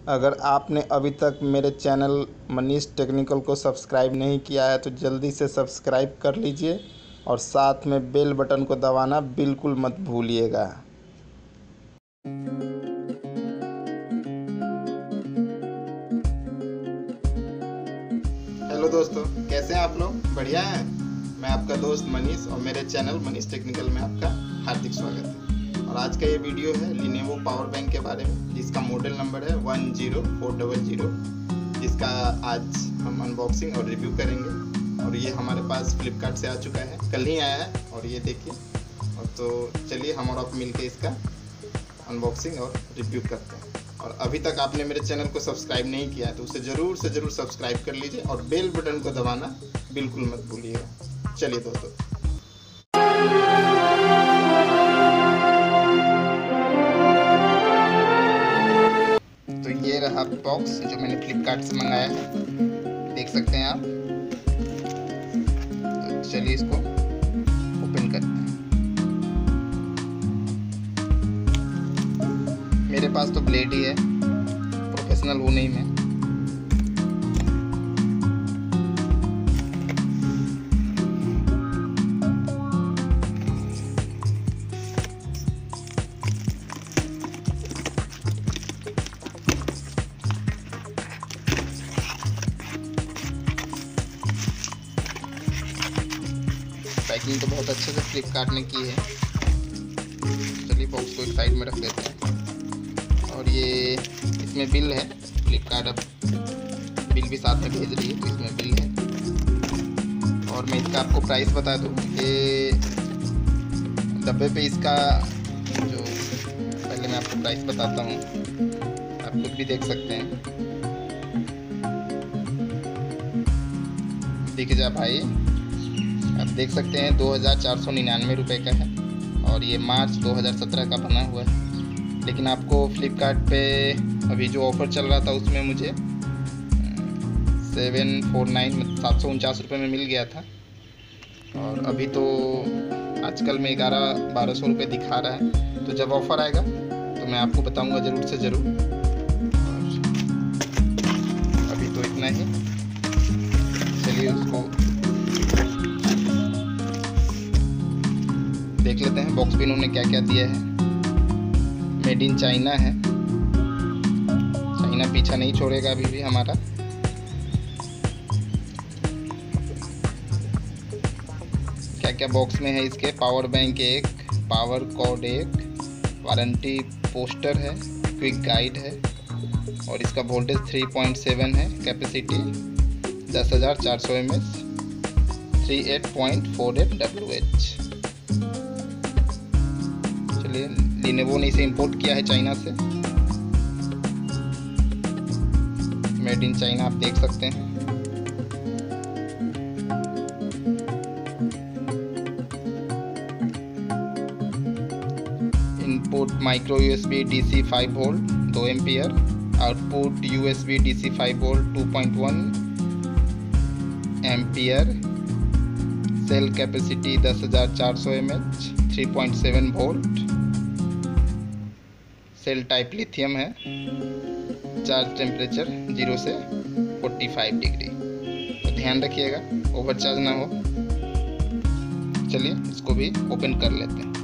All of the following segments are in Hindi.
अगर आपने अभी तक मेरे चैनल मनीष टेक्निकल को सब्सक्राइब नहीं किया है तो जल्दी से सब्सक्राइब कर लीजिए और साथ में बेल बटन को दबाना बिल्कुल मत भूलिएगा। हेलो दोस्तों, कैसे हैं आप लोग? बढ़िया हैं। मैं आपका दोस्त मनीष और मेरे चैनल मनीष टेक्निकल में आपका हार्दिक स्वागत है। और आज का ये वीडियो है लिनोवो पावर बैंक के बारे में, जिसका मॉडल नंबर है 10400, जिसका आज हम अनबॉक्सिंग और रिव्यू करेंगे। और ये हमारे पास फ्लिपकार्ट से आ चुका है, कल ही आया है। और ये देखिए, और तो चलिए हम और आप मिलकर इसका अनबॉक्सिंग और रिव्यू करते हैं। और अभी तक आपने मेरे चैनल को सब्सक्राइब नहीं किया है तो उसे ज़रूर से ज़रूर सब्सक्राइब कर लीजिए और बेल बटन को दबाना बिल्कुल मत भूलिएगा। चलिए दोस्तों, तो ये रहा बॉक्स जो मैंने फ्लिपकार्ट से मंगाया है, देख सकते हैं आप। तो चलिए इसको ओपन करते हैं। मेरे पास तो ब्लेड ही है, प्रोफेशनल हूँ नहीं मैं। पैकिंग तो बहुत अच्छे से फ्लिपकार्ट ने की है। चलिए बॉक्स को एक साइड में रख देते हैं। और ये इसमें बिल है, फ्लिपकार्ट अब बिल भी साथ में भेज रही है, तो इसमें बिल है। और मैं इसका आपको प्राइस बता दूँ, ये डब्बे पे इसका जो, पहले मैं आपको प्राइस बताता हूँ, आप खुद भी देख सकते हैं। दिख जा भाई, आप देख सकते हैं 2499 रुपये का है। और ये मार्च 2017 का बना हुआ है। लेकिन आपको फ्लिपकार्ट पे अभी जो ऑफ़र चल रहा था उसमें मुझे 749 रुपये में मिल गया था। और अभी तो आजकल में 1100-1200 रुपये दिखा रहा है। तो जब ऑफ़र आएगा तो मैं आपको बताऊंगा ज़रूर से ज़रूर। और अभी तो इतना ही, चलिए उसको देख लेते हैं। बॉक्स पे इन्होंने क्या क्या दिया है। मेड इन चाइना है, चाइना पीछा नहीं छोड़ेगा अभी भी हमारा। क्या क्या बॉक्स में है इसके? पावर बैंक एक, पावर कॉर्ड एक, वारंटी पोस्टर है, क्विक गाइड है, और इसका वोल्टेज 3.7 है, कैपेसिटी 10,400 mAh, 38.48 WH। चलिए, लिनोवो ने इसे इंपोर्ट किया है चाइना से, मेड इन चाइना, आप देख सकते हैं। Input micro USB DC 5 volt 2 ampere, output USB DC 5 volt 2.1 ampere, cell capacity 10,400 mAh, 3.7 volt, cell type lithium है, चार्ज टेम्परेचर 0 से 45 डिग्री। तो ध्यान रखिएगा ओवर चार्ज ना हो। चलिए इसको भी ओपन कर लेते हैं।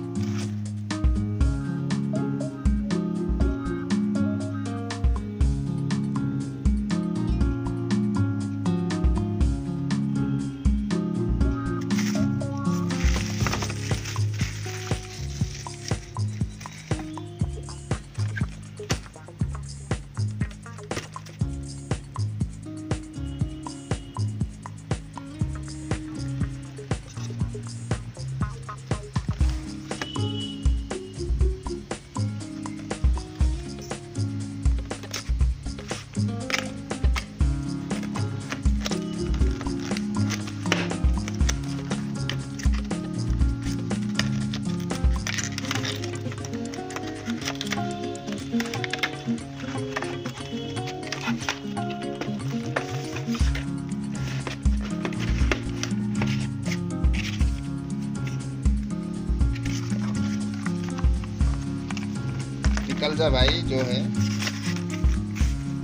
निकल जा भाई जो है।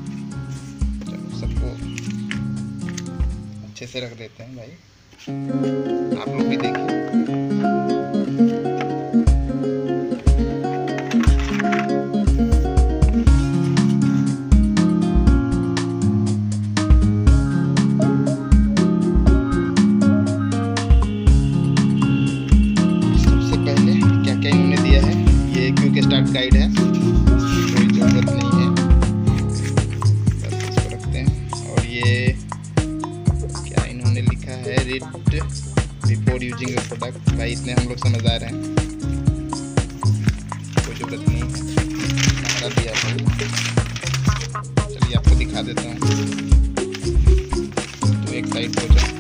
अच्छे से रख देते हैं भाई, आप लोग भी देखिए। सबसे पहले क्या क्या इन्होंने दिया है, ये क्विक स्टार्ट गाइड है, कोई ज़रूरत नहीं है, बस इसको रखते हैं। और ये क्या इन्होंने लिखा है, read before using your product, भाई इतने हम लोग समझदार हैं, कोई ज़रूरत नहीं है, हमारा दिया भाई। चलिए आपको दिखा देता हूँ, तो एक साइड हो जाए।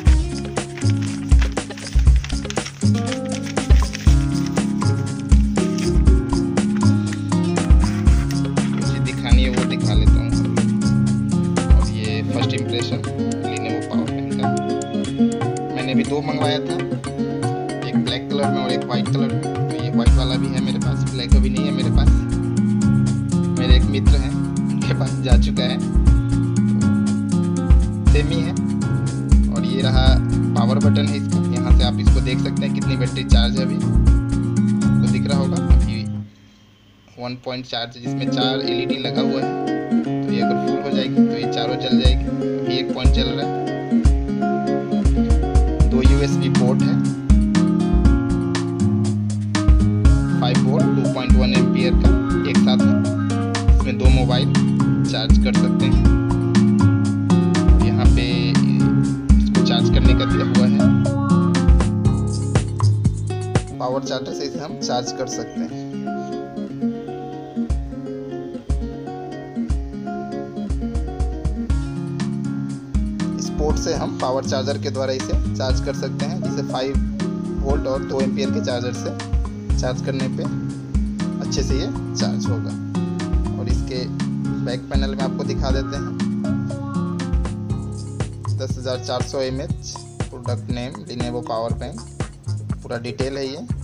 वो दिखा लेता हूँ। और ये first impression Lenovo power bank का, मैंने अभी 2 मंगवाया था, एक ब्लैक कलर में और एक वाइट कलर में। तो ये वाइट वाला भी है मेरे पास, ब्लैक अभी नहीं है मेरे पास। मेरे एक मित्र हैं, उनके पास जा चुका है, सेम ही है। और ये रहा पावर बटन है इसका, यहाँ से आप इसको देख सकते हैं कितनी बैटरी चार्ज है, अभी आपको दिख रहा होगा। अभी 1 पॉइंट चार्ज, जिसमें 4 LED लगा हुआ है, तो ये अगर फुल हो जाएगी तो ये चारों जल जाएगी। अभी 1 पॉइंट चल रहा है। 2 USB पोर्ट है, 5 वोल्ट 2.1 एम्पियर का एक साथ है। इसमें 2 मोबाइल चार्ज कर सकते हैं। यहाँ पे इसको चार्ज करने का दिया हुआ है, पावर चार्जर से इसे हम चार्ज कर सकते हैं। पोर्ट से हम पावर चार्जर के द्वारा इसे चार्ज कर सकते हैं, जिसे 5 वोल्ट और 2 एम्पियर के चार्जर से चार्ज करने पे अच्छे से ये चार्ज होगा। और इसके बैक पैनल में आपको दिखा देते हैं, 10,400 mAh, product name Lenovo power bank, पूरा डिटेल है ये।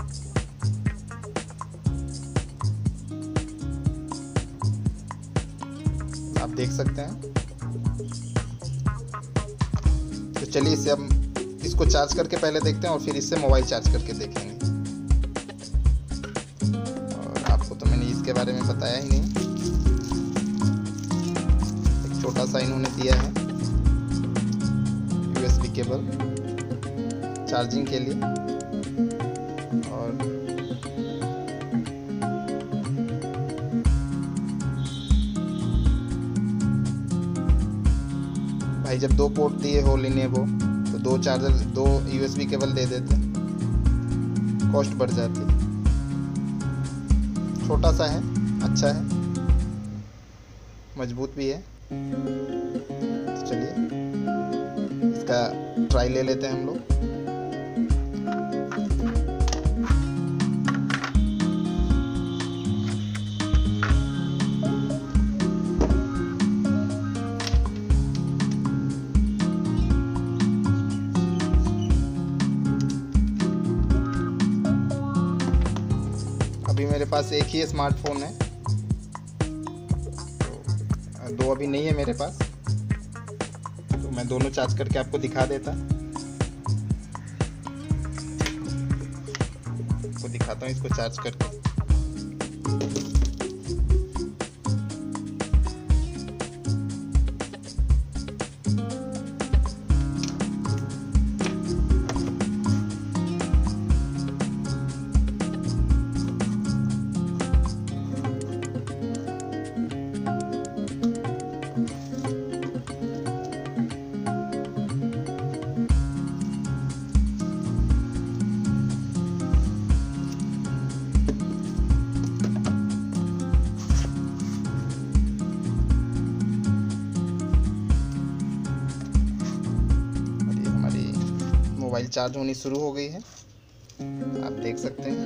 आप देख सकते हैं। तो चलिए इसे हम इसको चार्ज करके पहले देखते हैं और फिर इससे मोबाइल चार्ज करके देखेंगे। और आपको तो मैंने इसके बारे में बताया ही नहीं, एक छोटा सा इन्होंने दिया है USB केबल चार्जिंग के लिए। और भाई जब 2 पोर्ट दिए हो Lenovo, तो 2 चार्जर 2 USB केबल दे देते, कॉस्ट बढ़ जाती। छोटा सा है, अच्छा है, मजबूत भी है। तो चलिए इसका ट्राई ले लेते हैं हम लोग। अभी मेरे पास एक ही स्मार्टफोन है, तो 2 अभी नहीं है मेरे पास, तो मैं दोनों चार्ज करके आपको दिखा देता। आपको दिखाता हूँ इसको चार्ज करके। मोबाइल चार्ज होनी शुरू हो गई है, आप देख सकते हैं।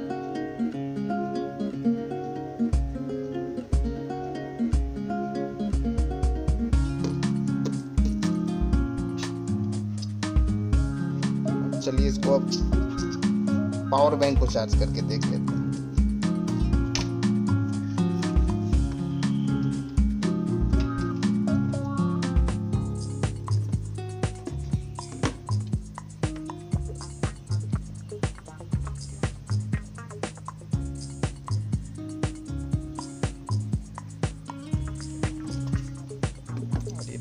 चलिए इसको अब पावर बैंक को चार्ज करके देख लेते हैं।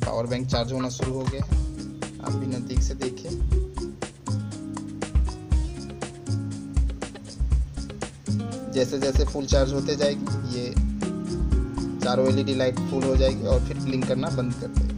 पावर बैंक चार्ज होना शुरू हो गया है, आप भी नज़दीक से देखिए। जैसे जैसे फुल चार्ज होते जाएगी ये चारों LED लाइट फुल हो जाएगी और फिर ब्लिंक करना बंद कर देगी।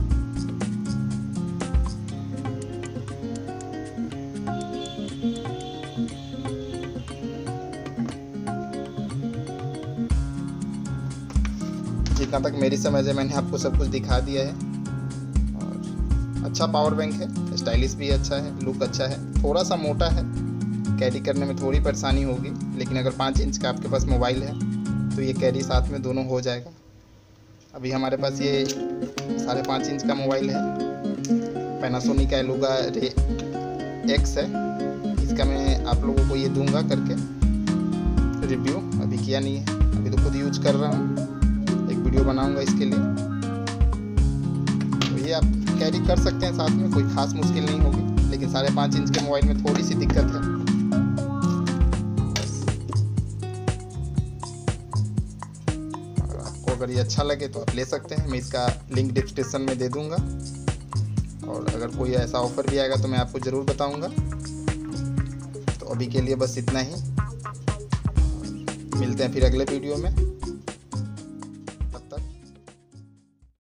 जितना तक मेरी समझ है मैंने आपको सब कुछ दिखा दिया है। और अच्छा पावर बैंक है, स्टाइलिश भी अच्छा है, लुक अच्छा है, थोड़ा सा मोटा है, कैरी करने में थोड़ी परेशानी होगी, लेकिन अगर 5 इंच का आपके पास मोबाइल है तो ये कैरी साथ में दोनों हो जाएगा। अभी हमारे पास ये 5.5 इंच का मोबाइल है, पैनासोनिक का एलुगा रे X है। इसका मैं आप लोगों को ये दूंगा करके रिव्यू, अभी किया नहीं है, अभी तो खुद यूज कर रहा हूँ, एक वीडियो बनाऊंगा इसके लिए। तो ये आप कैरी कर सकते हैं साथ में, कोई खास मुश्किल नहीं होगी, लेकिन 5.5 इंच के मोबाइल में थोड़ी सी दिक्कत है। अगर ये अच्छा लगे तो आप ले सकते हैं, मैं इसका लिंक डिस्क्रिप्शन में दे दूंगा। और अगर कोई ऐसा ऑफर भी आएगा तो मैं आपको ज़रूर बताऊंगा। तो अभी के लिए बस इतना ही, मिलते हैं फिर अगले वीडियो में।